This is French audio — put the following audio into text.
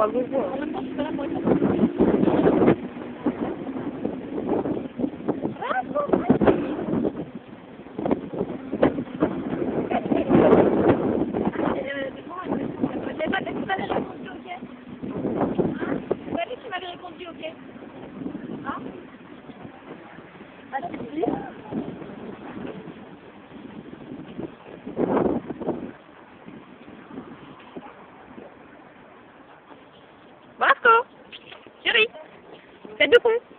avoir le besoin. En même temps, c'est pas là pour être là. Bravo, chérie, faites de con.